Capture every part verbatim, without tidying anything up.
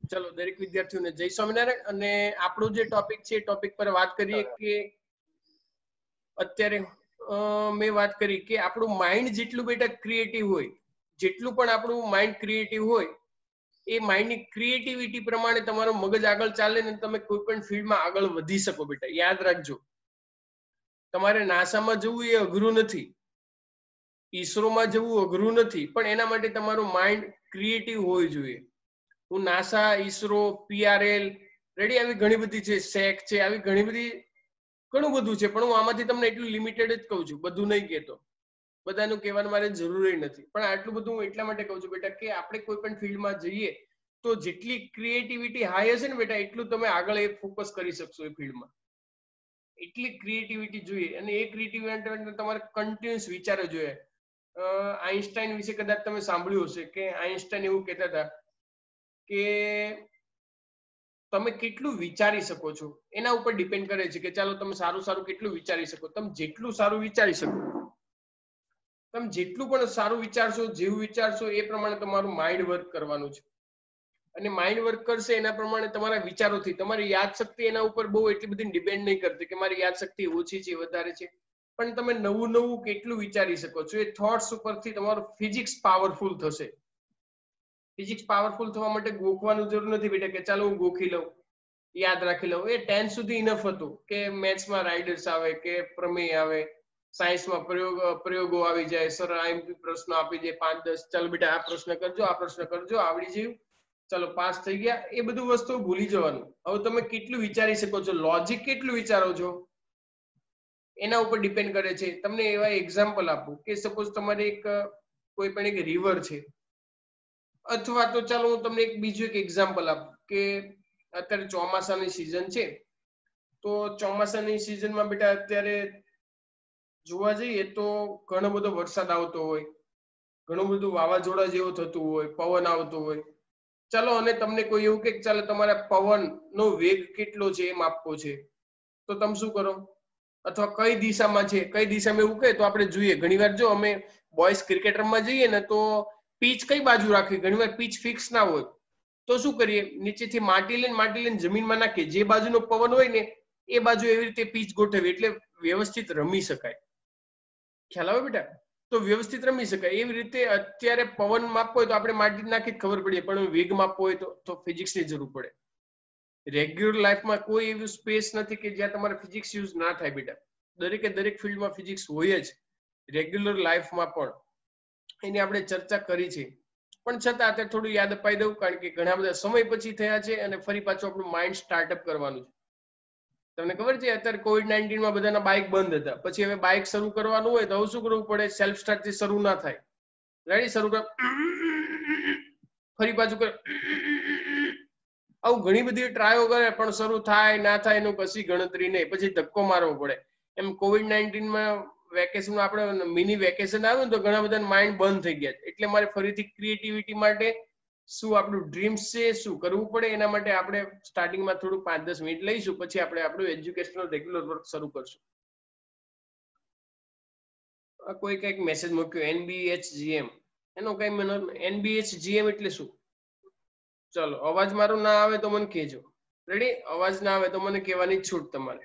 ચલો દરેક વિદ્યાર્થીઓને જય સ્વામિનારાયણ. અને આપણો જે ટોપિક છે એ ટોપિક પર વાત કરીએ કે અત્યારે મેં વાત કરી કે આપણું માઇન્ડ જેટલું બેટા ક્રિએટિવ હોય, જેટલું પણ આપણું માઇન્ડ ક્રિએટિવ હોય એ માઇન્ડની ક્રિએટિવિટી પ્રમાણે તમારું મગજ આગળ ચાલે ને તમે કોઈ પણ ફિલ્ડમાં આગળ વધી શકો. બેટા યાદ રાખજો, તમારે નાસામાં જવું એ અઘરું નથી, ઈસરોમાં જવું અઘરું નથી, પણ એના માટે તમારું માઇન્ડ ક્રિએટિવ હોવું જોઈએ. હું નાસા, ઈસરો, પીઆરએલ રેડી આવી ઘણી બધી છે, સેક છે, આવી ઘણી બધી ઘણું બધું છે, પણ હું આમાંથી તમને એટલું લિમિટેડ જ કહું છું, બધું નહીં કહેતો, બધાનું કહેવાનું મારે જરૂરી નથી. પણ આટલું બધું હું એટલા માટે કહું છું બેટા કે આપણે કોઈ પણ ફિલ્ડમાં જઈએ તો જેટલી ક્રિએટિવિટી હાઈ હશે ને બેટા એટલું તમે આગળ એ ફોકસ કરી શકશો એ ફિલ્ડમાં. એટલી ક્રિએટિવિટી જોઈએ, અને એ ક્રિએટિવિટી તમારે કન્ટિન્યુઅસ વિચારો જોઈએ. આઈન્સ્ટાઈન વિશે કદાચ તમે સાંભળ્યું હશે કે આઈન્સ્ટાઈન એવું કહેતા હતા કે તમે કેટલું વિચારી શકો છો એના ઉપર ડિપેન્ડ કરે છે કે ચાલો તમે સારું સારું કેટલું વિચારી શકો. તમે જેટલું સારું વિચારી શકો, તમે જેટલું પણ સારું વિચારશો, જેવું વિચારશો એ પ્રમાણે તમારું માઇન્ડ વર્ક કરવાનું છે. અને માઇન્ડ વર્ક કરશે એના પ્રમાણે તમારા વિચારોથી તમારી યાદશક્તિ એના ઉપર બહુ એટલી બધી ડિપેન્ડ નહીં કરતી કે મારી યાદશક્તિ ઓછી છે, વધારે છે, પણ તમે નવું નવું કેટલું વિચારી શકો છો. એ થોટ્સ ઉપરથી તમારું ફિઝિક્સ પાવરફુલ થશે. ફિઝિક્સ પાવરફુલ થવા માટે ગોખવાનું જરૂર નથી બેટા કે ચાલો હું ગોખી લઉં, યાદ રાખી લઉં. એ ટેન્થ સુધી ઇનફ હતું કે મેથ્સમાં રાઇડર્સ આવે કે પ્રમેય આવે, સાયન્સમાં પ્રયોગ પ્રયોગો આવી જાય, સર આમ પ્રશ્નો આપી દે પાંચ દસ, ચાલો બેટા આ પ્રશ્ન કરજો, આ પ્રશ્ન કરજો, આવડી ગયું, ચાલો પાસ થઈ ગયા. એ બધું વસ્તુ ભૂલી જવાનું. હવે તમે કેટલું વિચારી શકો છો, લોજિક કેટલું વિચારો છો એના ઉપર ડિપેન્ડ કરે છે. તમને એવા એક્ઝામ્પલ આપું કે સપોઝ તમારે એક કોઈ પણ એક રિવર છે, અથવા તો ચાલો હું તમને એક બીજું એક એક્ઝામ્પલ આપું કે અત્યારે ચોમાસાની સિઝન છે, તો ચોમાસાની સિઝનમાં બેટા અત્યારે જોવા જઈએ તો ઘણો બધો વરસાદ આવતો હોય, ઘણું બધું વાવાઝોડા જેવું થતું હોય, પવન આવતો હોય. ચાલો અને તમને કોઈ એવું કે ચાલો તમારા પવનનો વેગ કેટલો છે એ માપવો છે, તો તમે શું કરો? અથવા કઈ દિશામાં છે, કઈ દિશામાં એવું કહે તો આપણે જોઈએ. ઘણીવાર જો અમે બોયઝ ક્રિકેટ રમવા જઈએ ને તો પીચ કઈ બાજુ રાખવી, ઘણીવાર પીચ ફિક્સ ના હોય, તો શું કરીએ? નીચેથી માટી લઈને માટી લઈને જમીનમાં નાખીએ, જે બાજુનો પવન હોય ને એ બાજુ એવી રીતે પીચ ગોઠવી એટલે વ્યવસ્થિત રમી શકાય. ખ્યાલ આવે બેટા? તો વ્યવસ્થિત રમી શકાય. એવી રીતે અત્યારે પવન માપવો હોય તો આપણે માટી નાખી જ ખબર પડીએ, પણ વેગ માપવો હોય તો તો ફિઝિક્સની જરૂર પડે. રેગ્યુલર લાઈફમાં કોઈ એવી સ્પેસ નથી કે જ્યાં તમારે ફિઝિક્સ યુઝ ના થાય બેટા. દરેકે દરેક ફિલ્ડમાં ફિઝિક્સ હોય જ, રેગ્યુલર લાઈફમાં પણ. એની આપણે ચર્ચા કરી છે, પણ છતાં અત્યારે થોડું યાદ અપાઈ દઉં કારણ કે ઘણા બધા સમય પછી થયા છે અને ફરી પાછું આપણું માઇન્ડ સ્ટાર્ટઅપ કરવાનું છે. તમને ખબર છે અત્યારે કોવિડ નાઇન્ટીન માં બધાના બાઇક બંધ હતા, પછી હવે બાઇક શરૂ કરવાનું હોય તો હવે શું કરવું પડે? સેલ્ફ સ્ટાર્ટ થી શરૂ ના થાય. રેડી? શરૂ કર, ફરી પાછું કર, આવું ઘણી બધી ટ્રાયો કરે પણ શરૂ થાય ના થાય એનું કશી ગણતરી નહીં, પછી ધક્કો મારવો પડે. એમ કોવિડ નાઇન્ટીન માં વેકેશનમાં આપણે મિની વેકેશન આવ્યું ને તો ઘણા બધા માઇન્ડ બંધ થઈ ગયા. એટલે મારે ફરીથી ક્રિએટિવિટી માટે શું આપણું ડ્રીમ્સ છે શું કરવું પડે, એના માટે આપણે સ્ટાર્ટિંગમાં થોડું પાંચ દસ મિનિટ લઈશું, પછી આપણે આપણું એજ્યુકેશનલ રેગ્યુલર વર્ક શરૂ કરશું. કોઈ કઈક મેસેજ મૂક્યો એનબીએચજીએમ, એનો કઈ મને એનબીએચજીએમ એટલે શું? ચલો અવાજ મારો ના આવે તો મને કહેજો. રેડી? અવાજ ના આવે તો મને કહેવાની છૂટ તમારે.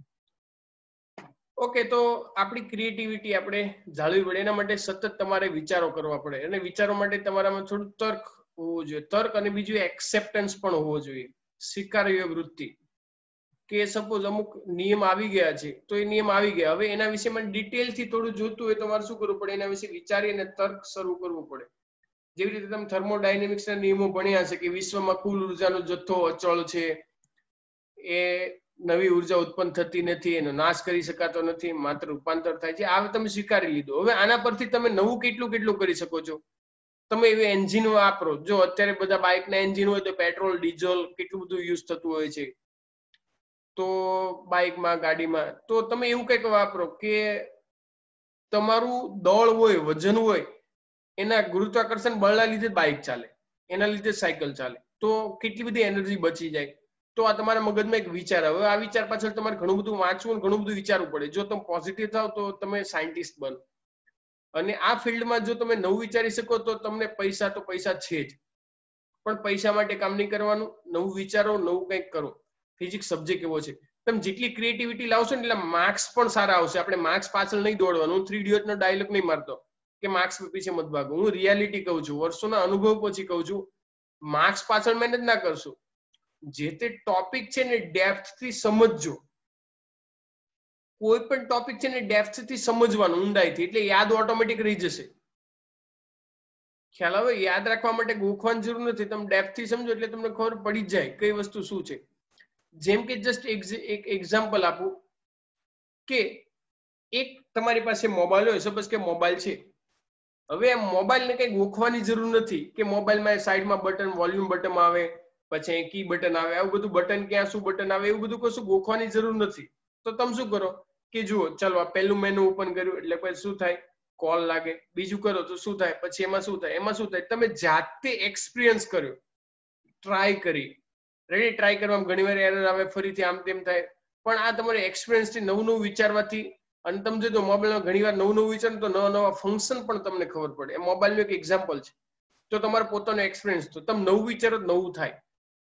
ઓકે, તો આપણી ક્રિએટિવિટી આપણે જાળવવી પડે, એના માટે સતત તમારે વિચારો કરવા પડે, અને વિચારો માટે તમારામાં થોડું તર્ક હોવું જોઈએ. તર્ક અને બીજું એક્સેપ્ટન્સ પણ હોવો જોઈએ, સ્વીકાર્ય વૃત્તિ. કે સપોઝ અમુક નિયમ આવી ગયા છે તો એ નિયમ આવી ગયા, હવે એના વિશે મને ડિટેલથી થોડું જોતું હોય તો મારે શું કરવું પડે? એના વિશે વિચારી અને તર્ક શરૂ કરવું પડે. જેવી રીતે તમે થર્મોડાયનેમિક્સના નિયમો ભણ્યા છે કે વિશ્વમાં કુલ ઉર્જાનો જથ્થો અચળ છે, એ નવી ઉર્જા ઉત્પન્ન થતી નથી, એનો નાશ કરી શકાતો નથી, માત્ર રૂપાંતર થાય છે. આ તમે સ્વીકારી લીધું. હવે આના પરથી તમે નવું કેટલું કેટલું કરી શકો છો? તમે એવી એન્જિન વાપરો. જો અત્યારે બધા બાઇકના એન્જિન હોય તો પેટ્રોલ, ડીઝલ કેટલું બધું યુઝ થતું હોય છે, તો બાઇકમાં, ગાડીમાં તો તમે એવું કંઈક વાપરો કે તમારું દળ હોય, વજન હોય, એના ગુરુત્વાકર્ષણ બળના લીધે બાઇક ચાલે, એના લીધે સાયકલ ચાલે, તો કેટલી બધી એનર્જી બચી જાય. તો આ તમારા મગજમાં એક વિચાર આવે. આ વિચાર પાછળ તમારે ઘણું બધું વાંચવું, ઘણું બધું વિચારવું પડે. જો તમે પોઝિટિવ થાવ તો તમે સાયન્ટિસ્ટ બનો. અને આ ફિલ્ડમાં જો તમે નવું વિચારી શકો તો તમને પૈસા તો પૈસા છે જ, પણ પૈસા માટે કામ નહીં કરવાનું, નવું વિચારો, નવું કંઈક કરો. ફિઝિક્સ સબ્જેક્ટ એવો છે, તમે જેટલી ક્રિએટિવિટી લાવશો ને એટલે માર્ક્સ પણ સારા આવશે. આપણે માર્ક્સ પાછળ નહીં દોડવાનું. હું થ્રી ઇડિયટ નો ડાયલોગ નહીં મારતો કે માર્ક્સ પીછે મત ભાગો. હું રિયાલિટી કહું છું, વર્ષોના અનુભવ પછી કહું છું. માર્ક્સ પાછળ મહેનત ના કરશો, જે તે ટોપિક છે ને ડેપ્થ થી સમજજો. કોઈ પણ ટોપિક છે ને ડેપ્થ થી સમજવાનું, ઊંડાઈથી, એટલે યાદ ઓટોમેટિક રહી જશે. ખ્યાલ આવે? યાદ રાખવા માટે ગોખવાની જરૂર નથી, તમે ડેપ્થ થી સમજો એટલે તમને ખબર પડી જ જાય કઈ વસ્તુ શું છે. જેમ કે જસ્ટ એક એક્ઝામ્પલ આપું કે એક તમારી પાસે મોબાઈલ હોય, સપોઝ કે મોબાઈલ છે. હવે આ મોબાઈલ ને કઈ ગોખવાની જરૂર નથી કે મોબાઈલમાં સાઈડમાં બટન, વોલ્યુમ બટન આવે, પછી કી બટન આવે, આવું બધું બટન ક્યાં શું બટન આવે એવું બધું કશું ગોખવાની જરૂર નથી. તો તમે શું કરો કે જુઓ, ચાલો આ પહેલું મેનુ ઓપન કર્યું એટલે પછી શું થાય, કોલ લાગે. બીજું કરો તો શું થાય, પછી એમાં શું થાય, એમાં શું થાય. તમે જાતે એક્સપિરિયન્સ કર્યો, ટ્રાય કરી. રેડી? ટ્રાય કરવામાં ઘણી વાર એરર આવે, ફરીથી આમ તેમ થાય, પણ આ તમારે એક્સપિરિયન્સ થી નવું નવું વિચારવાથી, અને તમે જો મોબાઈલમાં ઘણી વાર નવું નવું વિચારો તો નવા નવા ફંક્શન પણ તમને ખબર પડે. એ મોબાઈલનું એક એક્ઝામ્પલ છે. તો તમારો પોતાનો એક્સપિરિયન્સ, તો તમે નવું વિચારો નવું થાય.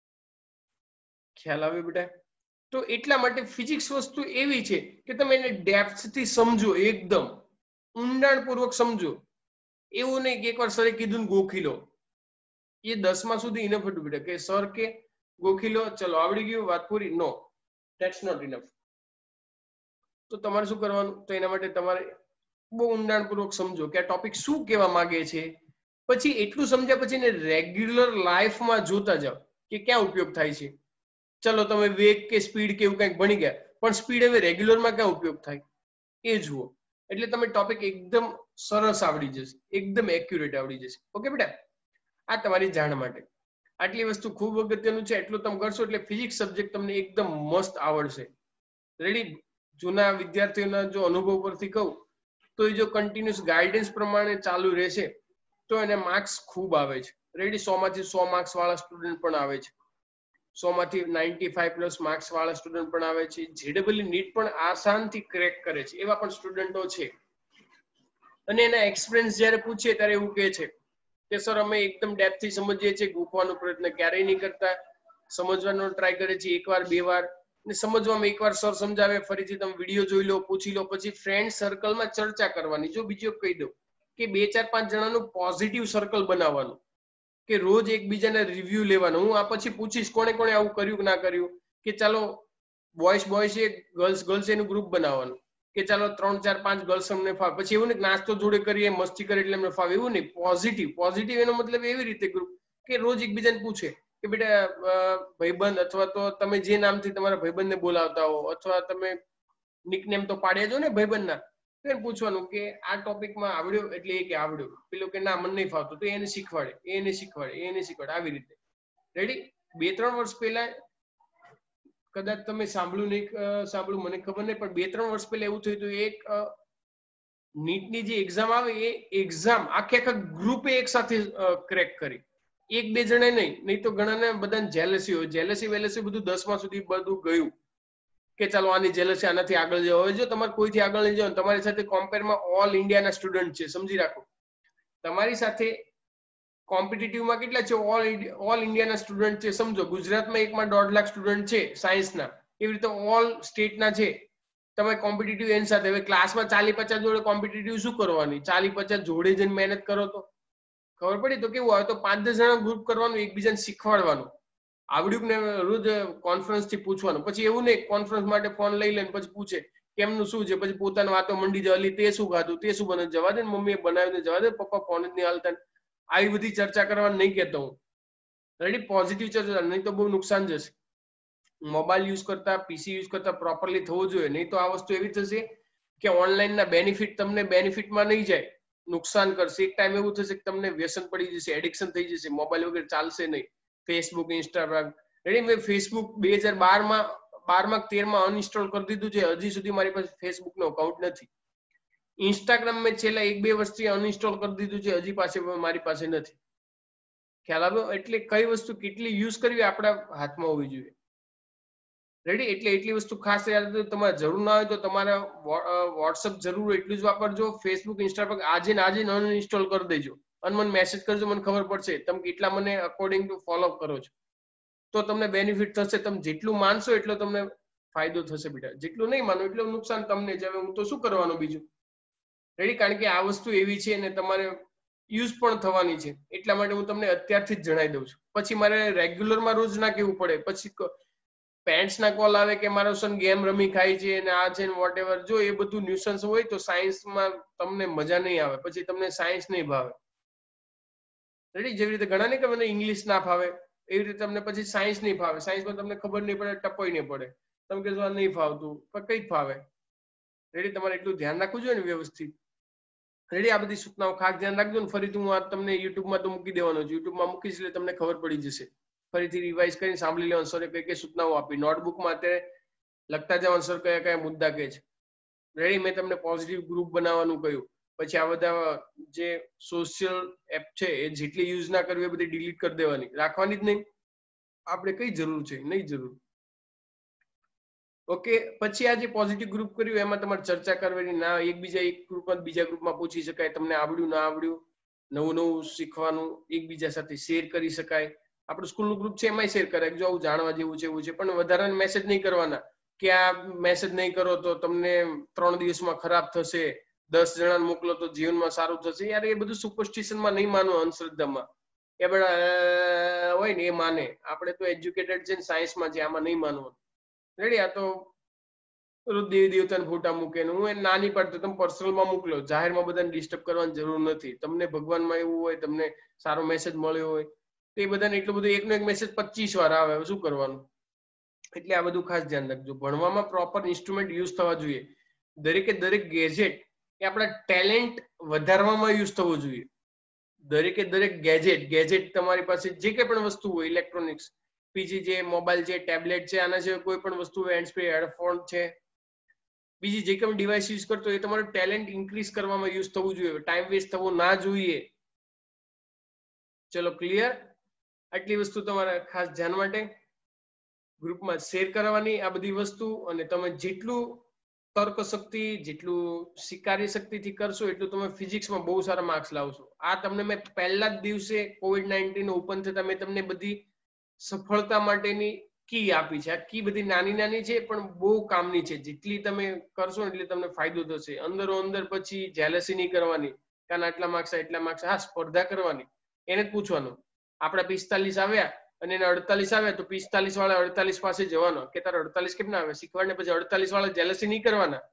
ખ્યાલ આવે બેટા? તો એટલા માટે ફિઝિક્સ વસ્તુ એવી છે કે તમે એને ડેપ્થ થી સમજો, એકદમ ઊંડાણપૂર્વક સમજો. એવું નહીં કે એકવાર સરે કીધું ને ગોખી લો. એ દસમા સુધી ઇનફ હતું બેટા, કે સર કે ગોખી લો, ચલો આવડી ગયું, વાત પૂરી. No, that's not enough. તો તમારે શું કરવાનું? તો એના માટે તમારે બહુ ઊંડાણપૂર્વક સમજો કે આ ટોપિક શું કહેવા માંગે છે. પછી એટલું સમજ્યા પછી એને રેગ્યુલર લાઈફમાં જોતા જાઓ કે ક્યાં ઉપયોગ થાય છે. ચલો તમે વેગ કે સ્પીડ કે એવું કંઈક ભણી ગયા, પણ સ્પીડ હવે રેગ્યુલરમાં ક્યાં ઉપયોગ થાય એ જુઓ. એટલે તમે ટોપિક એકદમ સરસ આવડી જશે, એકદમ એક્યુરેટ આવડી જશે. ઓકે બેટા? આ તમારી જાણ માટે આટલી વસ્તુ ખૂબ અગત્યનું છે. એટલું તમે કરશો એટલે ફિઝિક્સ સબ્જેક્ટ તમને એકદમ મસ્ત આવડશે. રેડી? જૂના વિદ્યાર્થીઓના જો અનુભવ પરથી કહું તો એ જો કન્ટિન્યુઅસ ગાઈડન્સ પ્રમાણે ચાલુ રહેશે તો એને માર્ક્સ ખૂબ આવે છે. રેડી? સો માંથી સો માર્ક્સ વાળા સ્ટુડન્ટ પણ આવે છે. સો માંથી નાઇન્ટી ફાઈવ પ્લસ માર્ક્સ વાળા સ્ટુડન્ટ પણ આવે છે. જેડબલઈ નીટ પણ આસાનથી ક્રેક કરે છે, એવા પણ સ્ટુડન્ટો છે. અને એના એક્સપિરિયન્સ જયારે પૂછીએ ત્યારે એવું કહે છે કે સર અમે એકદમ ડેપ્થ થી સમજીએ છીએ, ગોખવાનો પ્રયત્ન ક્યારેય નહીં કરતા, સમજવાનો ટ્રાય કરે છે એકવાર બે વાર, ને સમજવામાં એકવાર સર સમજાવે, ફરીથી તમે વિડીયો જોઈ લો, પૂછી લો, પછી ફ્રેન્ડ સર્કલમાં ચર્ચા કરવાની. જો બીજું કહી દઉં કે બે ચાર પાંચ જણાનું પોઝિટિવ સર્કલ બનાવવાનું, કે રોજ એકબીજાને રિવ્યુ લેવાનું. હું આ પછી પૂછીશ કોણે કોણે આવું કર્યું કે ના કર્યું, કે ચાલો બોયસ બોયસ એ ગર્લ્સ ગર્લ્સ એનું ગ્રુપ બનાવવાનું, કે ચાલો ત્રણ ચાર પાંચ ગર્લ્સ અમને ફાવે. પછી એવું નહીં નાસ્તો જોડે કરીએ, મસ્તી કરીએ એટલે અમને ફાવે, એવું નહીં. પોઝિટિવ પોઝિટિવ એનો મતલબ એવી રીતે ગ્રુપ કે રોજ એકબીજાને પૂછે કે બેટા ભાઈબંધ, અથવા તો તમે જે નામથી તમારા ભાઈબંધને બોલાવતા હો, અથવા તમે નિકનેમ તો પાડ્યા છો ને ભાઈબંધના, તો એને પૂછવાનું કે આ ટોપિકમાં આવડ્યો, એટલે એ કે આવડ્યું. પેલો કે ના મને નહીં ફાવતું, તો એને શીખવાડે, એને શીખવાડે, એને શીખવાડે, આવી રીતે. રેડી? બે ત્રણ વર્ષ પહેલા કદાચ તમે સાંભળ્યું નહીં સાંભળ્યું મને ખબર નહીં, પણ બે ત્રણ વર્ષ પહેલા એવું થયું હતું. એક નીટની જે એક્ઝામ આવે એ એક્ઝામ આખે આખા ગ્રુપે એક સાથે ક્રેક કરી. એક બે જણે નહીં, નહીં તો ઘણાને બધાને જેલસી હોય. જેલસી વેલસી બધું દસમા સુધી બધું ગયું કે ચાલો આની જેલસી, આનાથી આગળ જવા. હવે જો તમારે કોઈથી આગળ નહીં જવાનું, તમારી સાથે કોમ્પેરમાં ઓલ ઇન્ડિયાના સ્ટુડન્ટ છે, સમજી રાખો. તમારી સાથે કોમ્પિટિટિવમાં કેટલા છે? ઓલ ઓલ ઇન્ડિયાના સ્ટુડન્ટ છે. સમજો ગુજરાતમાં એકમાં દોઢ લાખ સ્ટુડન્ટ છે સાયન્સના, એવી રીતે ઓલ સ્ટેટના છે. તમે કોમ્પિટિટિવ એની સાથે, હવે ક્લાસમાં ચાલી પચાસ જોડે કોમ્પિટિટિવ શું કરવાની? ચાલી પચાસ જોડે જઈને મહેનત કરો તો ખબર પડી. તો કેવું આવે, તો પાંચ દસ જણા ગ્રુપ કરવાનું, એકબીજાને શીખવાડવાનું. આવડ્યું ને રોજ કોન્ફરન્સ થી પૂછવાનું. પછી એવું નહીં કોન્ફરન્સ માટે ફોન લઈ લે પછી પૂછે કેમનું શું છે, પછી પોતાની વાતો મંડી જાય, અલી તે શું ખાધું, તે શું બને, જવા દે ને મમ્મીએ બનાવ્યું, જવા દે પપ્પા ફોન જ નહીં હાલતા. આવી બધી ચર્ચા કરવાનું નહીં કહેતો હું. રેડી? પોઝિટિવ ચર્ચા, નહીં તો બહુ નુકસાન જશે. મોબાઈલ યુઝ કરતા, પીસી યુઝ કરતા પ્રોપરલી થવું જોઈએ. નહીં તો આ વસ્તુ એવી થશે કે ઓનલાઈન ના બેનિફિટ તમને બેનિફિટમાં નહીં જાય, નુકસાન કરશે. એક ટાઈમ એવું થશે કે તમને વ્યસન પડી જશે, એડિક્શન થઈ જશે, મોબાઈલ વગર ચાલશે નહીં. Facebook, Instagram, ready? મેં ફેસબુક બે હજાર બાર માં બાર માં તેર માં અનઇન્સ્ટોલ કરી દીધું છે. હજી સુધી મારી પાસે ફેસબુક નો અકાઉન્ટ નથી. ઇન્સ્ટાગ્રામ મેં છેલ્લા એક બે વર્ષથી અનઇન્સ્ટોલ કરી દીધું છે, હજી પાસે મારી પાસે નથી. ખ્યાલ આવ્યો? એટલે કઈ વસ્તુ કેટલી યુઝ કરવી આપણા હાથમાં હોવી જોઈએ. રેડી? એટલે એટલી વસ્તુ ખાસ યાદ રાખજો. તમારે જરૂર ના હોય તો તમારા વોટ્સઅપ જરૂર એટલું જ વાપરજો. ફેસબુક, ઇન્સ્ટાગ્રામ આજે ને આજે અનઇન્સ્ટોલ કરી દેજો. અને મને મેસેજ કરજો, મને ખબર પડશે તમે કેટલા મને અકોર્ડિંગ ટુ ફોલો કરો છો. તો તમને બેનિફિટ થશે. તમે જેટલું માનશો એટલો તમને ફાયદો થશે બેટા. જેટલું નહીં માનો એટલું નુકસાન તમને જ. હવે હું તો શું કરવાનું બીજું? રેડી? કારણ કે આ વસ્તુ એવી છે ને તમારે યુઝ પણ થવાની છે, એટલા માટે હું તમને અત્યારથી જ જણાવી દઉં છું. પછી મારે રેગ્યુલરમાં રોજ ના કેવું પડે. પછી પેરેન્ટ્સ ના કોલ આવે કે મારો સન ગેમ રમી ખાય છે અને આ છે ને વોટ એવર. જો એ બધું ન્યુસન્સ હોય તો સાયન્સમાં તમને મજા નહીં આવે, પછી તમને સાયન્સ નહીં ભાવે. રેડી? જેવી રીતે ઘણા નહીં કે મને ઇંગ્લિશ ના ફાવે, એવી રીતે તમને પછી સાયન્સ નહીં ફાવે. સાયન્સમાં તમને ખબર નહીં પડે, ટપોય નહીં પડે. તમે કહેશો આ નહીં ફાવતું, પણ કઈ ફાવે. રેડી? તમારે એટલું ધ્યાન રાખવું જોઈએ ને વ્યવસ્થિત. રેડી? આ બધી સૂચનાઓ ખાસ ધ્યાન રાખજો ને. ફરીથી હું આ તમને યુટ્યુબમાં તો મૂકી દેવાનો છું. યુટ્યુબમાં મૂકીશ એટલે તમને ખબર પડી જશે. ફરીથી રિવાઇઝ કરીને સાંભળી લેવાનું સરે કઈ કઈ સૂચનાઓ આપી. નોટબુકમાં અત્યારે લખતા જવાનું સર કયા કયા મુદ્દા કે છે. રેડી? મેં તમને પોઝિટિવ ગ્રુપ બનાવવાનું કહ્યું. પછી આ બધા જે સોશિયલ એપ છે એ જેટલી યુઝ ના કરવી એ બધી ડિલીટ કરી દેવાની, રાખવાની જ નહીં. આપણે કઈ જરૂર છે? નહીં જરૂર. ઓકે. પછી આ જે પોઝિટિવ ગ્રુપ કર્યું એમાં તમારે ચર્ચા કરવાની ના, એકબીજા એક ગ્રુપમાં બીજા ગ્રુપમાં પૂછી શકાય, તમને આવડ્યું ના આવડ્યું, નવું નવું શીખવાનું એકબીજા સાથે શેર કરી શકાય. આપણું સ્કૂલનું ગ્રુપ છે એમાંય શેર કરાય, જો આવું જાણવા જેવું છે એવું છે. પણ વધારાના મેસેજ નહીં કરવાના કે આ મેસેજ નહીં કરો તો તમને ત્રણ દિવસમાં ખરાબ થશે, દસ જણાને મોકલો તો જીવનમાં સારું થશે. યાર એ બધું સુપરસ્ટિશનમાં નહીં માનવું, અંધશ્રદ્ધામાં એ બધા હોય ને એ માને. આપણે તો એજ્યુકેટેડ છે ને સાયન્સમાં છે, આમાં નહીં માનવું. રેડી? આ તો દેવી દેવતાને ફોટા મૂકે ને હું એ નાની પાડતો, તમે પર્સનલમાં મોકલો, જાહેરમાં બધાને ડિસ્ટર્બ કરવાની જરૂર નથી. તમને ભગવાનમાં એવું હોય, તમને સારો મેસેજ મળ્યો હોય તો એ બધાને એટલું બધું એકનો એક મેસેજ પચીસ વાર આવે, શું કરવાનું? એટલે આ બધું ખાસ ધ્યાન રાખજો. ભણવામાં પ્રોપર ઇન્સ્ટ્રુમેન્ટ યુઝ થવા જોઈએ. દરેકે દરેક ગેજેટ એ આપણા ટેલેન્ટ વધારવામાં યુઝ થવો જોઈએ. દરેકે દરેક ગેજેટ ગેજેટ તમારી પાસે જે કંઈ પણ વસ્તુ હોય, ઇલેક્ટ્રોનિક્સ, પીસી છે, મોબાઈલ છે, ટેબ્લેટ છે, આના સિવાય કોઈ પણ વસ્તુ, હેન્ડ સ્પ્રે, હેડફોન છે, બીજી જે કંઈ ડિવાઇસ યુઝ કરતો એ તમારો ટેલેન્ટ ઇન્ક્રીઝ કરવામાં યુઝ થવું જોઈએ. ટાઈમ વેસ્ટ થવો ના જોઈએ. ચલો ક્લિયર? આટલી વસ્તુ તમારે ખાસ ધ્યાન માટે ગ્રુપમાં શેર કરવાની આ બધી વસ્તુ. અને તમે જેટલું તર્ક શક્તિ, જેટલું સ્વીકારી શક્તિથી કરશો એટલું તમે ફિઝિક્સમાં બહુ સારા માર્ક્સ લાવશો. આ તમને મેં પહેલા જ દિવસે કોવિડ નાઇન્ટીન ઓપન થતા મેં તમને બધી સફળતા માટેની કી આપી છે. આ કી બધી નાની નાની છે પણ બહુ કામની છે. જેટલી તમે કરશો એટલે તમને ફાયદો થશે. અંદરો અંદર પછી જેલસી નહીં કરવાની, કારણ આટલા માર્ક્સ એટલા માર્ક્સ. હા, સ્પર્ધા કરવાની, એને જ પૂછવાનું. આપણા પિસ્તાલીસ આવ્યા અને એને અડતાલીસ આવ્યા તો પિસ્તાલીસ વાળા અડતાલીસ પાસે જવાનો કે તારે અડતાલીસ કેમ ના આવે, શીખવાડને. પછી અડતાલીસ વાળા જેલસી નહીં કરવાના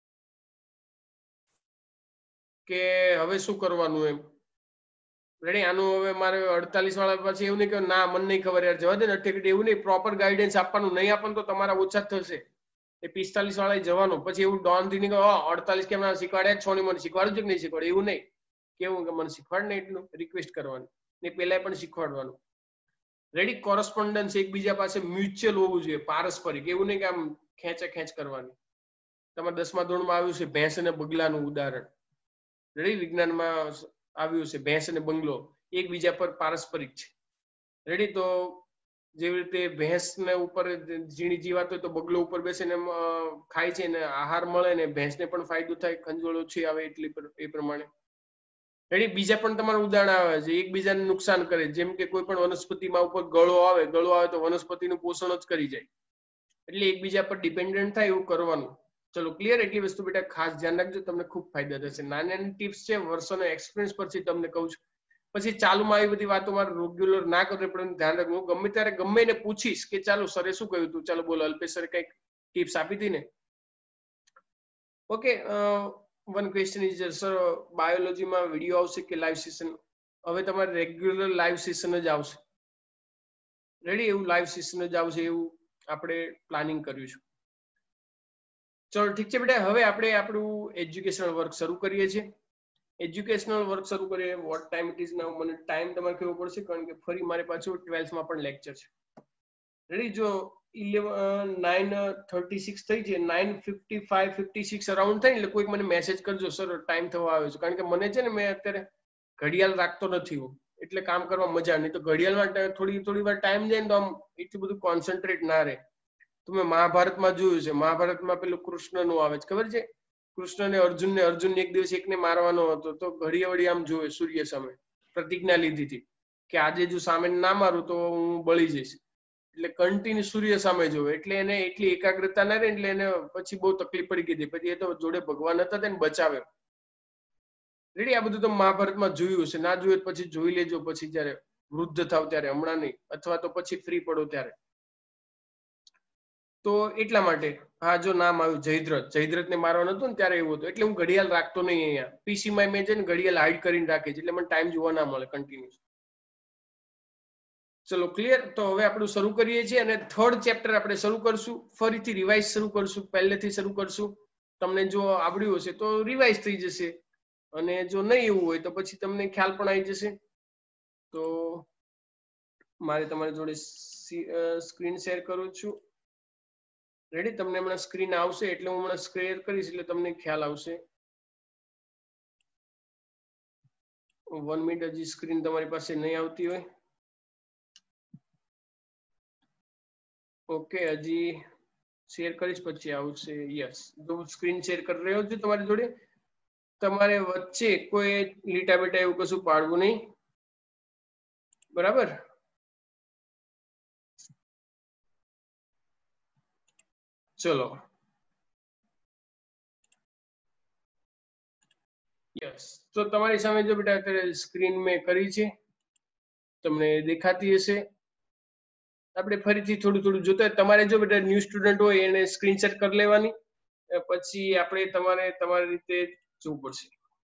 કે હવે શું કરવાનું એમ. રેડી? આનું હવે મારે અડતાલીસ વાળા પછી એવું નહીં કે ના મને નહીં ખબર યાર જવા દે ને અઠે એવું નહીં. પ્રોપર ગાઈડન્સ આપવાનું. નહીં આપવાનું તો તમારા ઓછા જ થશે. એ પિસ્તાલીસ વાળા જવાનું. પછી એવું ડોન થી નહીં કે અડતાલીસ કેમ ના શીખવાડ્યા છો ને મને શીખવાડું છે કે નહીં શીખવાડે, એવું નહીં. કેવું કે મને શીખવાડ ને એટલું રિક્વેસ્ટ કરવાની ને પેલા પણ શીખવાડવાનું. રેડી? કોરસ્પોન્ડન્સ એકબીજા પાસે મ્યુચ્યુઅલ હોવું જોઈએ, પારસ્પરિક. એવું નહીં કે આમ ખેંચે ખેંચ કરવાની. તમારે દસમા ધોરણમાં આવ્યું છે ભેંસ અને બગલાનું ઉદાહરણ. રેડી? વિજ્ઞાનમાં આવ્યું છે ભેંસ અને બંગલો એકબીજા પર પારસ્પરિક છે. રેડી? તો જેવી રીતે ભેંસને ઉપર ઝીણી જીવાત હોય તો બગલો ઉપર બેસીને ખાય છે ને આહાર મળે ને ભેંસને પણ ફાયદો થાય, ખંજોળ ઓછી આવે એટલી એ પ્રમાણે. રેડી? બીજા પણ તમારું ઉદાહરણ આવે છે એકબીજાને નુકસાન કરે. જેમ કે કોઈ પણ વનસ્પતિમાં ઉપર ગળો આવે, ગળો આવે તો વનસ્પતિનું પોષણ જ કરી જાય. એટલે એકબીજા પર ડિપેન્ડન્ટ થાય એવું કરવાનું. ચલો ક્લિયર? એટલી વસ્તુ બેટા ખાસ ધ્યાન રાખજો, તમને ખૂબ ફાયદા થશે. નાની નાની ટિપ્સ છે, વર્ષોનો એક્સપિરિયન્સ પરથી તમને કહું છું. પછી ચાલુમાં આવી બધી વાતો મારે રેગ્યુલર ના કરવી પડે, ધ્યાન રાખવું. હું ગમે ત્યારે ગમે એને પૂછીશ કે ચાલો સરે શું કહ્યું હતું, ચાલો બોલો અલ્પેશ સરે કઈક ટિપ્સ આપી હતી ને. Okay. One question is sir બાયોલોજીમાં વિડીયો આવશે કે લાઈવ સેશન? હવે તમારે રેગ્યુલર લાઈવ સેશન જ આવશે. રેડી? એવું લાઈવ સેશન જ આવશે એવું આપણે પ્લાનિંગ કર્યું છે. ચલો ઠીક છે બેટા. હવે આપણે આપણું એજ્યુકેશનલ વર્ક શરૂ કરીએ છીએ. એજ્યુકેશનલ વર્ક શરૂ કરીએ. What time it is now? મને ટાઈમ તમારે કહેવો પડશે કારણ કે ફરી મારે પાછું ટ્વેલ્થમાં પણ લેક્ચર છે. રેડી? જો ઇલેવન નાઇન થર્ટી સિક્સ થઈ છે, nine fifty five fifty six around થાય એટલે કોઈક મને મેસેજ કરજો સર ટાઈમ થવા આવ્યો છે. કારણ કે મને છે ને મેં અત્યારે ઘડિયાળ રાખતો નથી હું, એટલે કામ કરવા મજા નહીં. તો ઘડિયાળમાં થોડી થોડી વાર ટાઈમ જાય ને તો આમ એટલું બધું કોન્સન્ટ્રેટ ના રહે. તમે મહાભારતમાં જોયું છે, મહાભારતમાં પેલું કૃષ્ણનું આવે છે ખબર છે? કૃષ્ણ ને અર્જુન ને અર્જુન એક દિવસ એકને મારવાનો હતો તો ઘડીએ વળી આમ જોવે સૂર્ય સામે. પ્રતિજ્ઞા લીધી હતી કે આજે જો સામે ના મારું તો હું બળી જઈશ, એટલે કન્ટિન્યુ સૂર્ય સામે જોવે, એટલે એને એટલી એકાગ્રતા ના રહે, એટલે એને પછી બહુ તકલીફ પડી ગઈ હતી. પછી એ તો જોડે ભગવાન હતા તેને બચાવ્યો. રેડી, આ બધું તો મહાભારતમાં જોયું હશે, ના જોયું પછી જોઈ લેજો, પછી જયારે વૃદ્ધ થાવ ત્યારે, હમણાં નહીં, અથવા તો પછી ફ્રી પડો ત્યારે. તો એટલા માટે હા જો નામ આવ્યું જયદ્રથ, જયદ્રથ ને મારવાનું હતું ને ત્યારે એવું હતું, એટલે હું ઘડિયાળ રાખતો નહીં અહીંયા. પીસી માં મેં છે ને ઘડિયાળ હાઈડ કરીને રાખી છે, એટલે મને ટાઈમ જોવા ના મળે કન્ટિન્યુઅસ. ચલો ક્લિયર. તો હવે આપણું શરૂ કરીએ છીએ અને થર્ડ ચેપ્ટર આપણે શરૂ કરશું. ફરીથી રિવાઇઝ શરૂ કરશું, પહેલેથી શરૂ કરશું. તમને જો આવડ્યું હશે તો રિવાઇઝ થઈ જશે, અને જો નહીં એવું હોય તો પછી તમને ખ્યાલ પણ આવી જશે. તો મારે તમારી જોડે સ્ક્રીન શેર કરું છું. રેડી, તમને હમણાં સ્ક્રીન આવશે એટલે હું હમણાં શેર કરીશ એટલે તમને ખ્યાલ આવશે. વન મિનિટ, હજી સ્ક્રીન તમારી પાસે નહીં આવતી હોય. ઓકે, હજી શેર કરીશ પછી આવશે. યસ, જો સ્ક્રીન શેર કરી રહ્યો છું તમારી જોડે. તમારે વચ્ચે કોઈ લીટા બેટા એવું કશું પાડવું નહીં, બરાબર? ચલો, યસ. તો તમારી સામે જો બેટા અત્યારે સ્ક્રીન મેં કરી છે, તમને દેખાતી હશે. આપણે ફરીથી થોડું થોડું જોતા, તમારે જો બેટા ન્યૂ સ્ટુડન્ટ હોય એને સ્ક્રીનશોટ કરી લેવાની, પછી આપણે તમારે તમારી રીતે જોવું પડશે.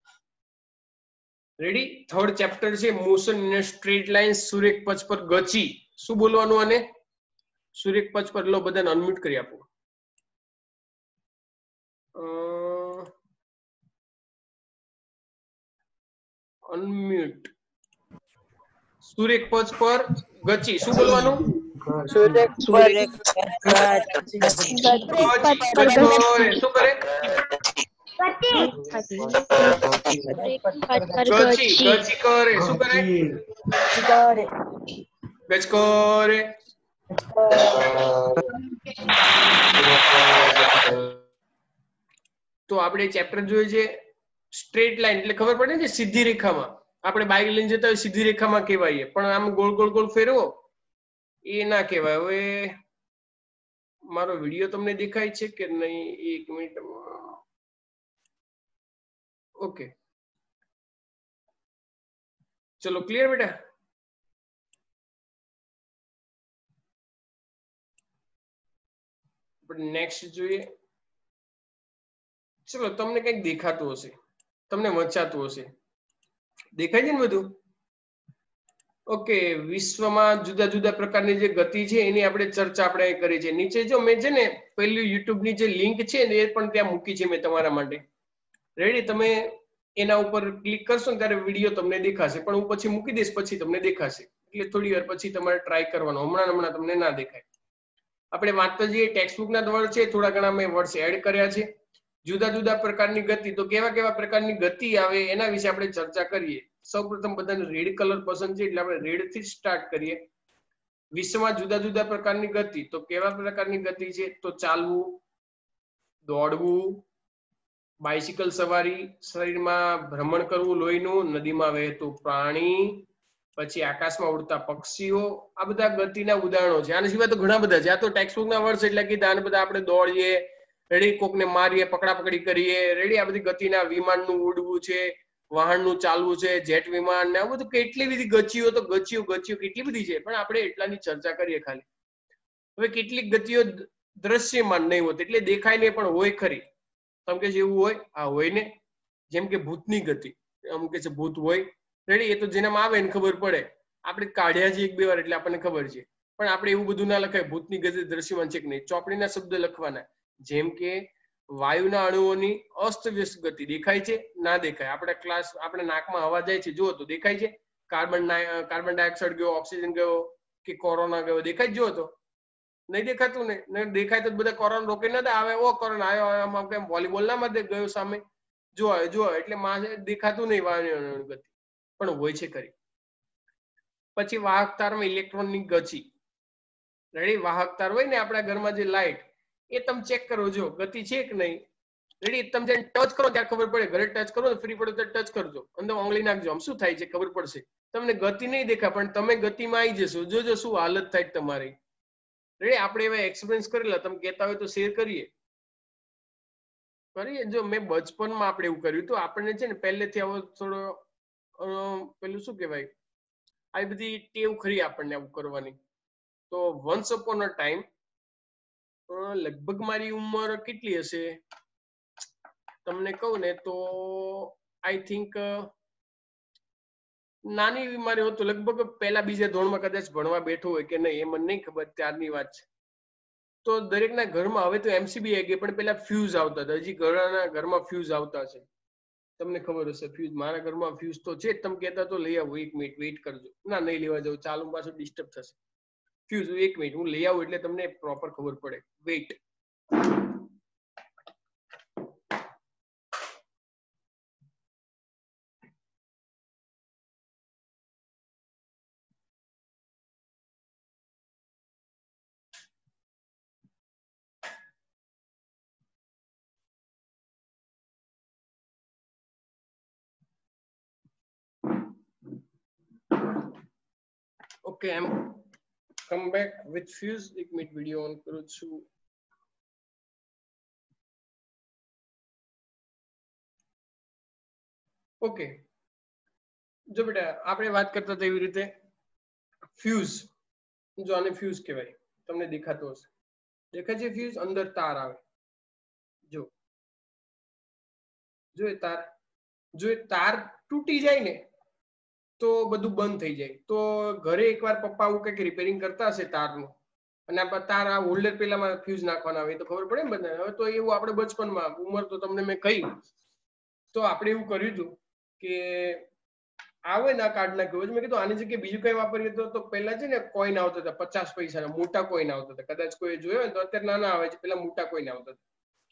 રેડી, થર્ડ ચેપ્ટર છે મોશન ઇન સ્ટ્રેટ લાઇન, સુરેખ પથ પર ગતિ. શું બોલવાનું આને? સુરેખ પથ પર. લો, બધાને અનમ્યુટ કરી આપો. અનમ્યુટ. સુરેખ પથ પર ગતિ. શું બોલવાનું? સુરેખ શું કરે? ગચી ગચી કરે. શું કરે? ગચ કરે. તો આપણે ચેપ્ટર જોઈએ છે સ્ટ્રેટ લાઈન, એટલે ખબર પડે ને સીધી રેખામાં. આપણે બાઇક લઈને જતા હોય સીધી રેખામાં કહેવાય, પણ આમ ગોળ ગોળ ગોળ ફેરવો એ ના કહેવાય. હવે મારો વિડીયો તમને દેખાય છે કે નહીં? એક મિનિટ. ઓકે, ચલો ક્લિયર બેટા. આપણે નેક્સ્ટ જોઈએ. ચલો, તમને કંઈક દેખાતું હશે, તમને વંચાતું હશે, દેખાય છે ને બધું? ઓકે, વિશ્વમાં જુદા જુદા પ્રકારની જે ગતિ છે એની આપણે ચર્ચા આપણે કરી છે. નીચે જો મેં છે ને પેલી યુટ્યુબ ની જે લિંક છે ને એ પણ ત્યાં મૂકી છે મેં તમારા માટે. રેડી, તમે એના ઉપર ક્લિક કરશો ને ત્યારે વિડીયો તમને દેખાશે, પણ હું પછી મૂકી દઈશ પછી તમને દેખાશે, એટલે થોડી વાર પછી તમારે ટ્રાય કરવાનો. હમણાં હમણાં તમને ના દેખાય. આપણે વાંચતા જઈએ. ટેક્સ્ટબુક ના વર્ડ છે, થોડા ઘણા મેં વર્ડ્સ એડ કર્યા છે. જુદા જુદા પ્રકારની ગતિ, તો કેવા કેવા પ્રકારની ગતિ આવે એના વિશે આપણે ચર્ચા કરીએ. સૌપ્રથમ બધાને રેડ કલર પસંદ છે એટલે આપણે રેડ થી સ્ટાર્ટ કરીએ. વિશ્વમાં જુદા જુદા પ્રકારની ગતિ, તો કેવા પ્રકારની ગતિ છે? તો ચાલવું, દોડવું, બાઇસિકલ સવારી, શરીરમાં ભ્રમણ કરવું લોહીનું, નદીમાં વહેતું પાણી, પછી આકાશમાં ઉડતા પક્ષીઓ. આ બધા ગતિના ઉદાહરણો છે. આના સિવાય તો ઘણા બધા છે. આ તો ટેક્સ્ટબુક ના વર્ડ એટલે કીધા. આને બધા આપણે દોડીએ, રેડી, કોકને મારીએ, પકડા પકડી કરીએ, રેડી. આ બધી ગતિના, વિમાનનું ઉડવું છે, વાહનનું ચાલવું છે, જેટ વિમાન ને આ બધું કેટલી બધી ગતિઓ, તો ગતિઓ ગતિઓ કેટલી બધી છે, પણ આપણે એટલાની ચર્ચા કરીએ ખાલી. હવે કેટલીક ગતિઓ દ્રશ્યમાન નહીં હોતી, એટલે દેખાય નહીં પણ હોય ખરી. તમે કે જેવું હોય આ હોય ને, જેમ કે ભૂતની ગતિ, અમુક કે છે ભૂત હોય, રેડી. એ તો જેનામાં આવે ને ખબર પડે, આપણે કાઢ્યા છે એક બે વાર એટલે આપણને ખબર છે, પણ આપણે એવું બધું ના લખાય ભૂતની ગતિ દ્રશ્યમાન છે કે નહીં. ચોપડીના શબ્દ લખવાના, જેમ કે વાયુના અણુઓની અસ્તવ્યસ્ત ગતિ દેખાય છે? ના દેખાય. આપણે ક્લાસ આપણે નાકમાં હવા જાય છે, જુઓ તો દેખાય છે? કાર્બન કાર્બન ડાયોક્સાઇડ ગયો, ઓક્સિજન ગયો કે કોરોના ગયો, દેખાય જુઓ તો? નહીં દેખાતું ને. દેખાય તો બધા કોરોના રોકે નતા આવે. ઓ કોરોના આવ્યો, કેમ વોલીબોલ ના માં ગયો સામે, જો જો એટલે માં દેખાતું નહીં વાયુની ગતિ, પણ હોય છે ખરી. પછી વાહક તારમાં ઇલેક્ટ્રોનની ગતિ, રેડી. વાહક તાર હોય ને આપણા ઘરમાં જે લાઈટ, એ તમે ચેક કરો, જો ગતિ છે કે નહીં. રેડી? તમે જેને ટચ કરો ત્યારે ખબર પડે, ઘરે ટચ કરો ફ્રી પડે તો ટચ કરજો, અંદર આંગળી નાખજો, આમ શું થાય છે ખબર પડશે. તમને ગતિ નહીં દેખાય પણ તમે ગતિમાં આવી જશો. જોજો શું હાલત થાય તમારી. રેડી? આપણે એવા એક્સપિરિયન્સ કરેલા, તમે કહેતા હોય તો શેર કરીએ. કરીએ. જો મેં બચપનમાં આપણે એવું કર્યું હતું. આપણને છે ને પહેલેથી આવો થોડો પેલું શું કહેવાય, આવી બધી ટેવ ખરી આપણને આવું કરવાની. તો વન્સ અપોન અ ટાઈમ, લગભગ મારી ઉંમર કેટલી હશે તમને કહું ને તો આઈ થિંક નાની મારી હતું, લગભગ પહેલા બીજા ધોરણમાં કદાચ ભણવા બેઠો હોય કે નહીં એ મને નહીં ખબર, ત્યારની વાત છે. તો દરેકના ઘરમાં હવે તો એમસીબી આવી ગઈ, પણ પેલા ફ્યુઝ આવતા હતા. હજી ઘણા ઘરમાં ફ્યુઝ આવતા છે, તમને ખબર હશે. ફ્યુઝ મારા ઘરમાં ફ્યુઝ તો છે જ. તમે કહેતા તો લઈ આવો, એક મિનિટ વેઇટ કરજો. ના નહીં લેવા જાવ, ચાલુ પાછું ડિસ્ટર્બ થશે. ફ્યુઝ એક મિનિટ હું લઈ આવું એટલે તમને પ્રોપર ખબર પડે. વેઇટ. ઓકે, એમ કમ બેક વિથ ફ્યુઝ. એક મિનિટ વિડીયો ઓન કરું છું. ઓકે, જો બેટા આપણે વાત કરતા હતા એવી રીતે ફ્યુઝ. જો આને ફ્યુઝ કહેવાય. તમને દેખાતો હશે, દેખાય છે ફ્યુઝ? અંદર તાર આવે. જો જો એ તાર જો એ તાર તૂટી જાય ને તો બધું બંધ થઈ જાય. તો ઘરે એકવાર પપ્પા આવું કંઈક રિપેરિંગ કરતા હશે તારનું, અને આ તાર આ હોલ્ડર પેલામાં ફ્યુઝ નાખવાના આવે તો ખબર પડે ને બધાને. હવે તો એવું આપણે બચપનમાં, ઉંમર તો તમને મેં કહી, તો આપણે એવું કર્યું હતું કે આવે ના કાર્ડ નાખ્યું. મેં કીધું આની જગ્યાએ બીજું કઈ વાપરીએ તો તો પહેલા છે ને કોઈન આવતા હતા, પચાસ પૈસાના મોટા કોઈન આવતા હતા. કદાચ કોઈ જોયો હોય તો અત્યારે નાના આવે છે, પેલા મોટા કોઈન આવતા હતા.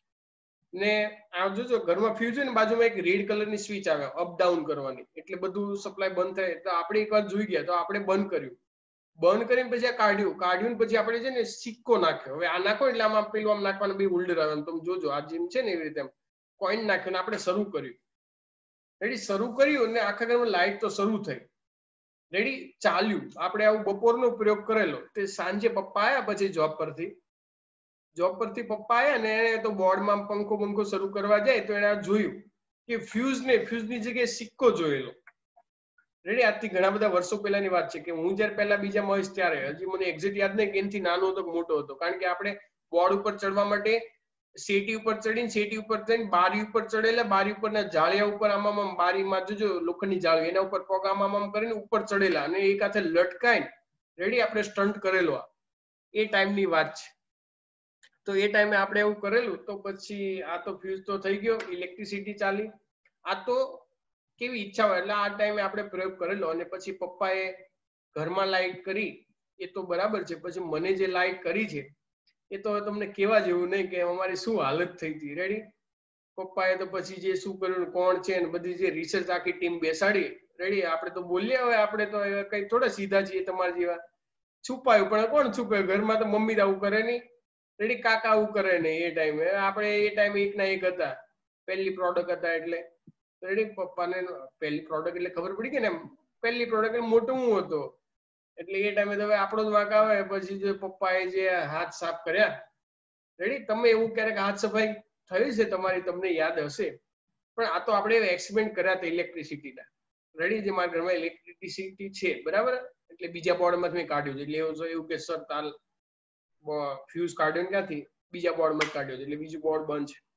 ને આ જોજો ઘરમાં ફ્યુઝ હોય ને બાજુમાં એક રેડ કલરની સ્વિચ આવે અપ ડાઉન કરવાની, એટલે બધું સપ્લાય બંધ થાય. તો આપણે એક વાર જોઈ ગયા, તો આપણે બંધ કર્યું. બંધ કરીને પછી આ કાઢ્યું કાઢ્યું ને પછી આપણે છે ને સિક્કો નાખ્યો. હવે આ નાખો એટલે આમાં પેલું આમ નાખવાનું બે હોલ્ડર આવે. તમે જોજો આ જેમ છે ને એવી રીતે કોઈન નાખ્યો ને આપણે શરૂ કર્યું. રેડી? શરૂ કર્યું ને આખા ઘરમાં લાઈટ તો શરૂ થઈ. રેડી? ચાલ્યું. આપણે આવું બપોરનો પ્રયોગ કરેલો. તે સાંજે પપ્પા આવ્યા પછી જોબ પરથી જોબ પરથી પપ્પા આવ્યા ને એને તો બોર્ડમાં પંખો પંખો શરૂ કરવા જાય તો એને જોયું કે ફ્યુઝ ને ફ્યુઝની જગ્યાએ સિક્કો જોયેલો. રેડી? આજથી ઘણા બધા વર્ષો પહેલાની વાત છે કે હું જયારે પહેલા બીજામાં હોઈશ ત્યારે, હજી મને એક્ઝેક્ટ યાદ નહીં કે એનાથી નાનો હતો કે મોટો હતો. કારણ કે આપણે બોર્ડ ઉપર ચડવા માટે સેટી ઉપર ચડીને સેટી ઉપર ચડીને બારી ઉપર ચડેલા, બારી ઉપરના જાળિયા ઉપર આમાં આમ બારીમાં જોજો લોખંડની જાળી, એના ઉપર પગ આમ આમ કરીને ઉપર ચડેલા અને એક હાથે લટકાઈને રેડી આપણે સ્ટન્ટ કરેલો. એ ટાઈમની વાત છે. તો એ ટાઈમે આપણે એવું કરેલું. તો પછી આ તો ફ્યુઝ તો થઈ ગયો, ઇલેક્ટ્રિસિટી ચાલી. આ તો કેવી ઈચ્છા હોય એટલે આ ટાઈમે આપણે પ્રયોગ કરેલો. અને પછી પપ્પાએ ઘરમાં લાઈટ કરી એ તો બરાબર છે, પછી મને જે લાઈટ કરી છે એ તો તમને કેવા જેવું નહીં કે અમારી શું હાલત થઈ હતી. રેડી? પપ્પાએ તો પછી જે શું કર્યું, કોણ છે ને બધી જે રિસર્ચ આખી ટીમ બેસાડી. રેડી? આપણે તો બોલીએ હવે, આપણે તો કઈ થોડા સીધા છીએ તમારા જેવા. છુપાયું પણ કોણ છુપાયું? ઘરમાં તો મમ્મી આવું કરે નહીં. રેડી? કાકા આવું કરે નહીં. એ ટાઈમે આપણે એ ટાઈમે એક ના એક હતા, પહેલી પ્રોડક્ટ હતા એટલે. રેડી? પપ્પાને પહેલી પ્રોડક્ટ એટલે ખબર પડી કે ને પહેલી પ્રોડક્ટ મોટું હું હતો એટલે એ ટાઈમે તો આપણો જ વાંક આવે. પછી જે પપ્પાએ જે હાથ સાફ કર્યા. રેડી? તમે એવું ક્યારેક હાથ સફાઈ થઈ છે તમારી, તમને યાદ હશે. પણ આ તો આપણે એક્સપેરિમેન્ટ કર્યા હતા ઇલેક્ટ્રિસિટીના. રેડી? જે મારા ઘરમાં ઇલેક્ટ્રિસિટી છે બરાબર, એટલે બીજા બોર્ડમાંથી મેં કાઢ્યું છે. એટલે એવું એવું કે સર તાલ ફ્યુઝ કાઢ્યો ક્યાંથી? બીજા બોર્ડમાં કાઢ્યો છે, એટલે બીજું બોર્ડ બંધ છે.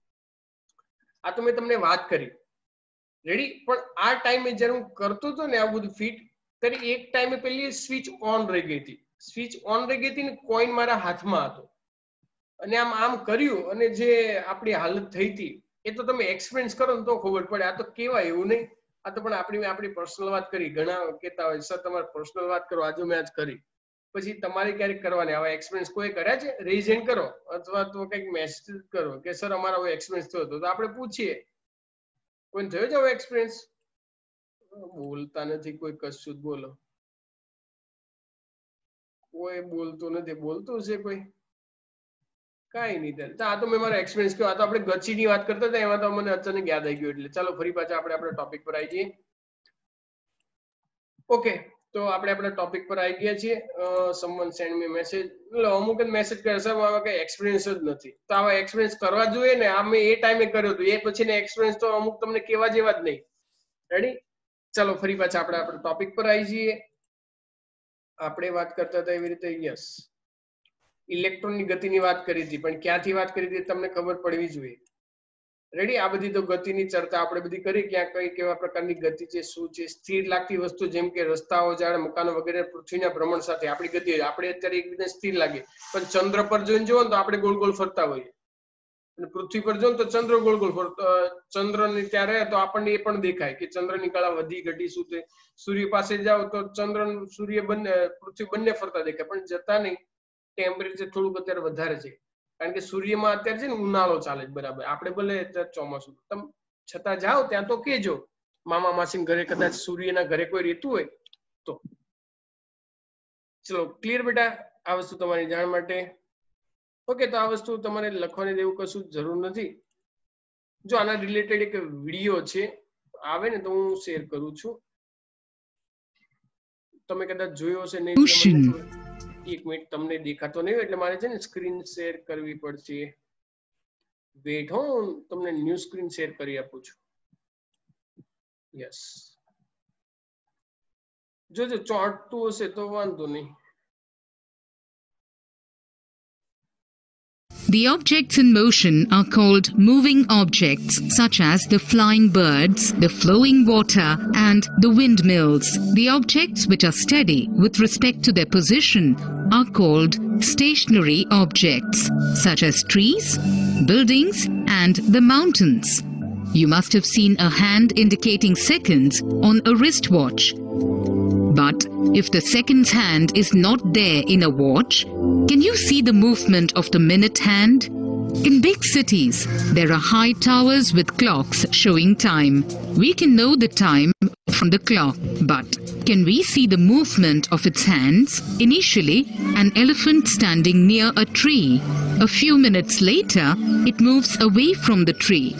આ તો મેં તમને વાત કરી. રેડી? પણ આ ટાઈમે જયારે હું કરતો હતો ને આ બધું ફિટ, ત્યારે એક ટાઈમે પેલી સ્વિચ ઓન રહી ગઈ હતી. સ્વિચ ઓન રહી ગઈ હતી ને કોઈન મારા હાથમાં હતો અને આમ આમ કર્યું અને જે આપણી હાલત થઈ હતી એ તો તમે એક્સપિરિયન્સ કરો ને તો ખબર પડે. આ તો કેવાય એવું નહીં. આ તો પણ આપણી આપણી પર્સનલ વાત કરી. ઘણા કહેતા હોય સર તમારે પર્સનલ વાત કરો, આજે મેં આજ કરી. પછી તમારે ક્યારેક કરવાની આવા એક્સપિરિયન્સ કોઈ કર્યા છે? રેઝ હેન્ડ કરો અથવા તો કંઈક મેસેજ કરો કે સર અમારો એક્સપિરિયન્સ થયો હતો, તો આપણે પૂછીએ કોઈ થયો છે આવો એક્સપિરિયન્સ? બોલતા નથી કોઈ કશું જ. બોલો, કોઈ બોલતું નથી. બોલતું છે કોઈ? કઈ નહીં. તો આ તો મેં મારો એક્સપિરિયન્સ કહ્યો. આ તો આપણે ગચીની વાત કરતા હતા, એમાં તો મને અચાનક યાદ આવી ગયું. એટલે ચાલો ફરી પાછા આપણે આપણા ટોપિક પર આવી જઈએ. ઓકે, તો આપણે આપણા ટોપિક પર આવી ગયા છીએ. Someone send me message. એટલે અમુક જ મેસેજ કરે સાહેબ આવા કઈ એક્સપિરિયન્સ જ નથી. તો આવા એક્સપિરિયન્સ કરવા જોઈએ ને. આ મેં એ ટાઈમે કર્યો હતો, એ પછી એક્સપિરિયન્સ તો અમુક તમને કેવા જેવા જ નહીં. રેડી? ચાલો ફરી પાછા આપણે આપણા ટોપિક પર આવી જઈએ. આપણે વાત કરતા હતા એવી રીતે યસ ઇલેક્ટ્રોનની ગતિની વાત કરી હતી, પણ ક્યાંથી વાત કરી હતી તમને ખબર પડવી જોઈએ. રેડી? આ બધી તો ગતિની ચર્ચા આપણે બધી કરી, ક્યાં કઈ કેવા પ્રકારની ગતિ છે, શું છે. સ્થિર લાગતી વસ્તુ જેમ કે રસ્તાઓ, ઝાડ, મકાનો વગેરે પૃથ્વીના ભ્રમણ સાથે આપણી ગતિ, આપણે અત્યારે એકબીજાને સ્થિર લાગે, પણ ચંદ્ર પર જોઈને જુઓ તો આપણે ગોળ ગોળ ફરતા હોઈએ, અને પૃથ્વી પર જો તો ચંદ્ર ગોળ ગોળ ફરતો. ચંદ્ર ની ત્યાં રહે તો આપણને એ પણ દેખાય કે ચંદ્રની કળા વધી ઘટી શું છે. સૂર્ય પાસે જાઓ તો ચંદ્ર સૂર્ય બંને પૃથ્વી બંને ફરતા દેખાય, પણ જતા નહીં. ટેમ્પરેચર થોડુંક અત્યારે વધારે છે, કારણ કે સૂર્યમાં અત્યારે છે ને ઉનાળો ચાલે છે બરાબર. આપણે ભલે ચોમાસું, તમે છતાં જાઓ ત્યાં તો કેજો મામા માસી ઘરે કદાચ સૂર્યના ઘરે કોઈ રહેતું હોય તો. ચલો ક્લિયર બેટા, આ વસ્તુ તમારી જાણ માટે. ઓકે, તો આ વસ્તુ તમારે લખવાની દેવું કશું જરૂર નથી. જો આના રિલેટેડ એક વિડીયો છે, આવે ને તો હું શેર કરું છું. તમે કદાચ જોયો હશે નહીં. એક મિનિટ, તમને દેખાતો નહીં એટલે મારે છે ને સ્ક્રીન શેર કરવી પડશે. વેટ હો, તમને ન્યૂ સ્ક્રીન શેર કરી આપું છું. યસ, જોજો ચોંટતું હશે તો વાંધો નહીં. The objects in motion are called moving objects, such as the flying birds, the flowing water, and the windmills. The objects which are steady with respect to their position are called stationary objects, such as trees, buildings, and the mountains. You must have seen a hand indicating seconds on a wristwatch. But if the seconds hand is not there in a watch, can you see the movement of the minute hand? In big cities, there are high towers with clocks showing time. We can know the time from the clock, but can we see the movement of its hands? Initially, an elephant standing near a tree. A few minutes later, it moves away from the tree.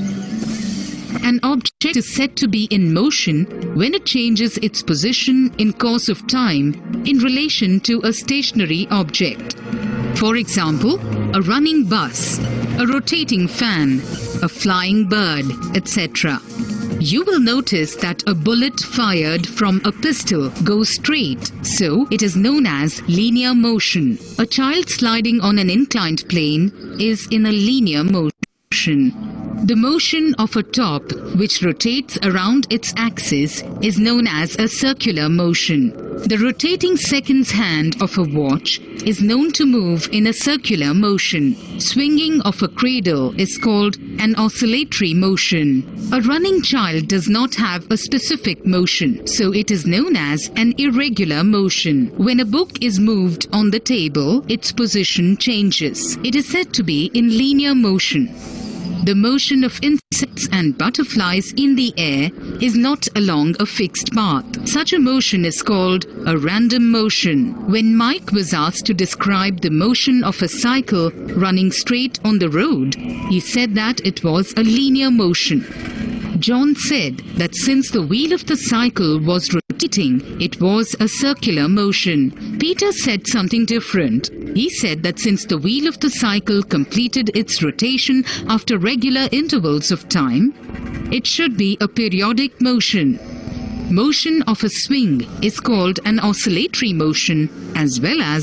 An object is said to be in motion when it changes its position in course of time in relation to a stationary object. For example, a running bus, a rotating fan, a flying bird, et cetera. You will notice that a bullet fired from a pistol goes straight, so it is known as linear motion. A child sliding on an inclined plane is in a linear motion. The motion of a top which rotates around its axis is known as a circular motion. The rotating seconds hand of a watch is known to move in a circular motion. Swinging of a cradle is called an oscillatory motion. A running child does not have a specific motion, so it is known as an irregular motion. When a book is moved on the table, its position changes. It is said to be in linear motion. The motion of insects and butterflies in the air is not along a fixed path. Such a motion is called a random motion. When Mike was asked to describe the motion of a cycle running straight on the road, he said that it was a linear motion. John said that since the wheel of the cycle was rotating, it was a circular motion. Peter said something different. He said that since the wheel of the cycle completed its rotation after regular intervals of time, it should be a periodic motion. Motion of a swing is called an oscillatory motion as well as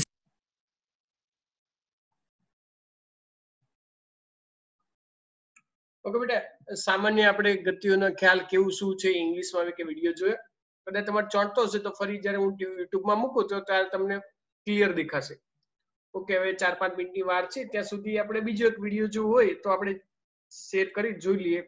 okay બેટા, સામાન્ય આપણે ગતિઓનો ખ્યાલ કેવું શું છે ઇંગ્લિશમાં કે video જોયો. કદાચ તમારે ચોંટતો હશે તો ફરી જ્યારે હું યુટ્યુબમાં મૂકું તો ત્યારે તમને ક્લિયર દેખાશે. ઓકે, હવે ચાર પાંચ મિનિટની વાર છે, ત્યાં સુધી આપણે બીજો એક વિડીયો જો હોય તો આપણે શેર કરી જોઈ લઈએ.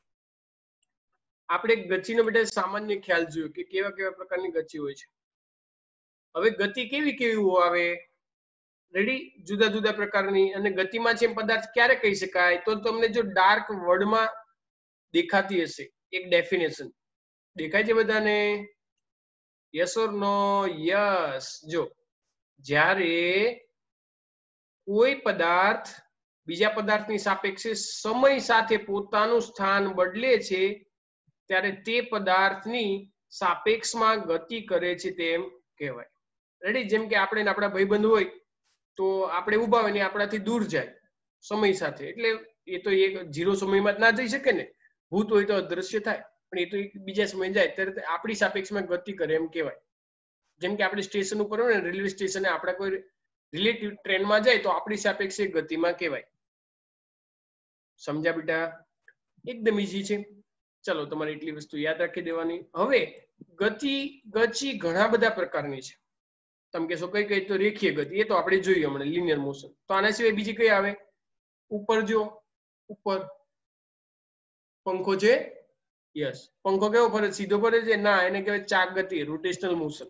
આપણે ગતિનો બેટા સામાન્ય ખ્યાલ જોયો કે કેવા કેવા પ્રકારની ગતિ હોય છે. હવે ગતિ કેવી કેવી આવે, રેડી, જુદા જુદા પ્રકારની. અને ગતિમાં છે પદાર્થ ક્યારે કહી શકાય, તો તમને જો ડાર્ક વર્ડમાં દેખાતી હશે એક ડેફિનેશન દેખાય છે બધાને? Yes or no? યસ. જો જ્યારે કોઈ પદાર્થ બીજા પદાર્થની સાપેક્ષે સમય સાથે પોતાનું સ્થાન બદલે છે ત્યારે તે પદાર્થની સાપેક્ષમાં ગતિ કરે છે તેમ કહેવાય. રેડી? જેમ કે આપણે આપણા ભાઈબંધ હોય તો આપણે ઊભા હોય ને આપણાથી દૂર જાય સમય સાથે, એટલે એ તો એક ઝીરો સમયમાં જ ના જઈ શકે ને, ભૂત હોય તો અદ્રશ્ય થાય, પણ એ તો એક બીજા સમય જાય ત્યારે આપણી સાપેક્ષમાં ગતિ કરે એમ કહેવાય. જેમ કે આપણે સ્ટેશન ઉપર હોય ને, રેલવે સ્ટેશને આપણા કોઈ રિલેટિવ ટ્રેનમાં જાય તો આપણી સાપેક્ષે ગતિમાં કહેવાય. સમજ્યા બેટા? એકદમ ઈઝી છે. ચલો, તમારે એટલી વસ્તુ યાદ રાખી દેવાની. હવે ગતિ ગતિ ઘણા બધા પ્રકારની છે. તમે કહેશો કઈ કઈ? તો રેખીય ગતિ, એ તો આપણે જોયું હમણાં, લિનિયર મોશન. તો આના સિવાય બીજી કઈ આવે? ઉપર જો, ઉપર પંખો છે. યસ, પંખો કેવો ફરે? સીધો ફરે છે? ના, એને કહેવાય ચાક ગતિ, રોટેશનલ મોશન.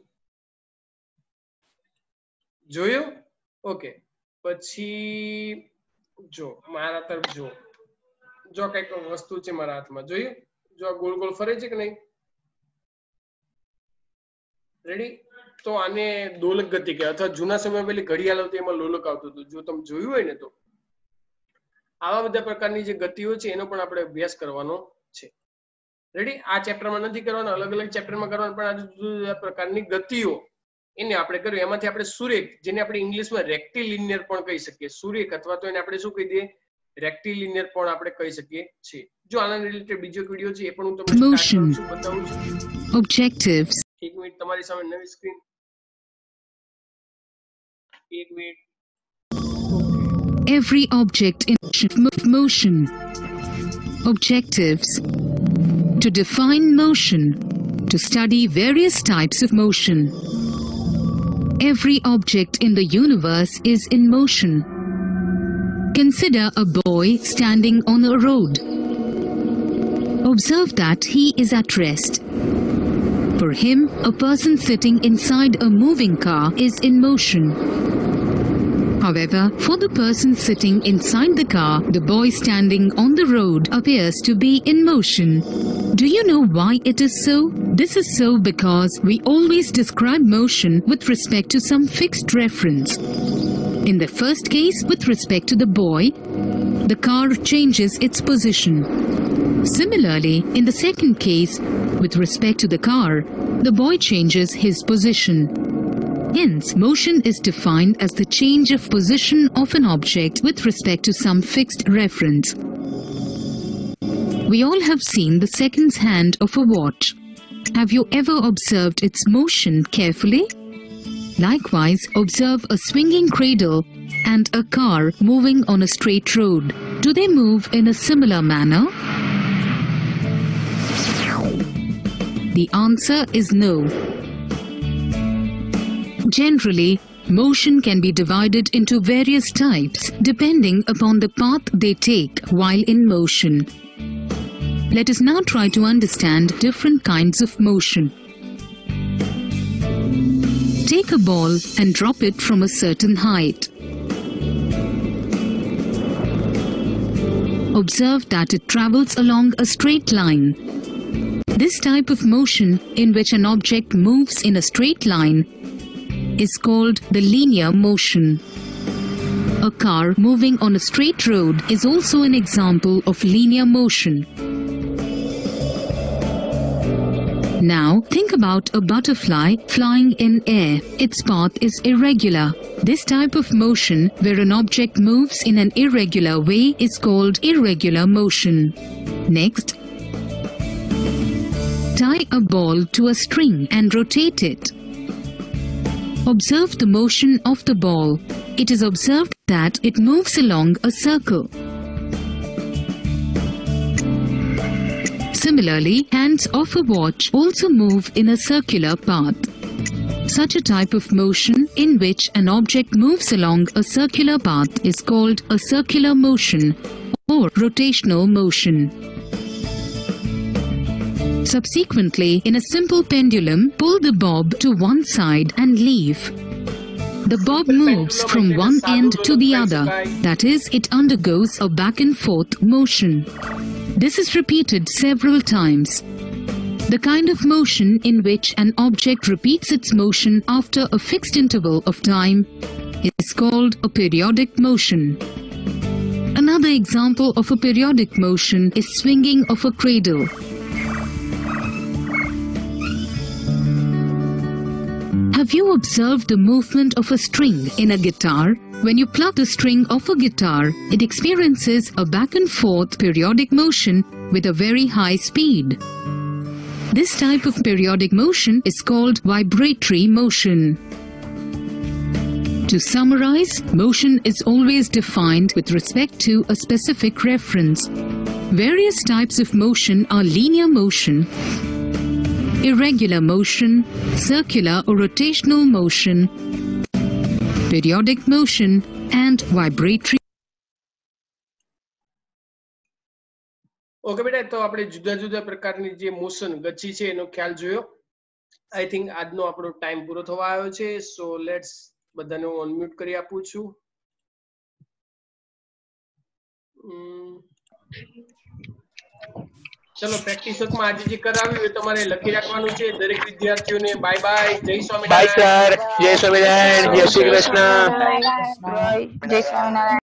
જોયું? ઓકે. પછી જો મારા તરફ જો, જો કઈક વસ્તુ છે મારા હાથમાં, જોયું? જો આ ગોળ ગોળ ફરે છે કે નહીં? રેડી? તો આને દોલક ગતિ કહેવાય, અથવા જૂના સમયમાં પેલી ઘડિયાળ આવતી એમાં લોલક આવતું હતું. જો તમે જોયું હોય ને તો આવા બધા પ્રકારની જે ગતિઓ છે એનો પણ આપણે અભ્યાસ કરવાનો છે. રેડી? આ ચેપ્ટરમાં નથી કરવાનો, અલગ અલગ ચેપ્ટરમાં કરવાનો, પણ આ જુદા જુદા પ્રકારની ગતિઓ એને આપણે કર્યું. એમાંથી આપણે સુરેખ, જેને આપણે ઇંગ્લિશમાં રેક્ટિલિનિયર પણ કહી શકીએ, સુરેખ, અથવા તો એને આપણે શું કહી દઈએ? રેક્ટિલિનિયર પણ આપણે કહી શકીએ છીએ. જો આના રિલેટેડ બીજો વિડિયો છે એ પણ હું તમને સ્ટાર્ટ કરું છું, બતાવું છું. Objectives. એક મિનિટ, તમારી સામે નવી સ્ક્રીન. એક minute. Every object in motion. Objectives. To define motion. To study various types of motion. Every object in the universe is in motion. Consider a boy standing on a road. Observe that he is at rest. For him, a person sitting inside a moving car is in motion. However, for the person sitting inside the car, the boy standing on the road appears to be in motion. Do you know why it is so? This is so because we always describe motion with respect to some fixed reference. In the first case, with respect to the boy, the car changes its position. Similarly, in the second case, with respect to the car, the boy changes his position. Hence, motion is defined as the change of position of an object with respect to some fixed reference. We all have seen the seconds hand of a watch. Have you ever observed its motion carefully? Likewise, observe a swinging cradle and a car moving on a straight road. Do they move in a similar manner? The answer is no. Generally, motion can be divided into various types depending upon the path they take while in motion. Let us now try to understand different kinds of motion. Take a ball and drop it from a certain height. Observe that it travels along a straight line. This type of motion, in which an object moves in a straight line, is called the linear motion. A car moving on a straight road is also an example of linear motion. Now, think about a butterfly flying in air. Its path is irregular. This type of motion, where an object moves in an irregular way, is called irregular motion. Next, tie a ball to a string and rotate it. Observe the motion of the ball. It is observed that it moves along a circle. Similarly, hands of a watch also move in a circular path. Such a type of motion in which an object moves along a circular path is called a circular motion or rotational motion. Subsequently, in a simple pendulum, pull the bob to one side and leave. The bob moves from one end to the other. That is, it undergoes a back and forth motion. This is repeated several times. The kind of motion in which an object repeats its motion after a fixed interval of time is called a periodic motion. Another example of a periodic motion is swinging of a cradle. Have you observed the movement of a string in a guitar? When you pluck the string of a guitar, it experiences a back and forth periodic motion with a very high speed. This type of periodic motion is called vibratory motion. To summarize, motion is always defined with respect to a specific reference. Various types of motion are linear motion, irregular motion, circular or rotational motion, periodic motion, and vibratory. Okay બેટા, તો આપણે જુદા જુદા પ્રકારની જે motion ગતિ છે એનો ખ્યાલ જોયો. આઈ થિંક આજનો આપણો ટાઈમ પૂરો થવા આવ્યો છે. સો લેટ્સ બધાને હું અનમ્યુટ કરી આપું છું. ચલો પ્રેક્ટિસ વર્કમાં આજે જે કરાવ્યું એ તમારે લખી રાખવાનું છે. દરેક વિદ્યાર્થીઓને બાય બાય, જય સ્વામિનારાયણ. બાય સર, જય સ્વામિનારાયણ, જય શ્રી કૃષ્ણ. જય સ્વામિનારાયણ.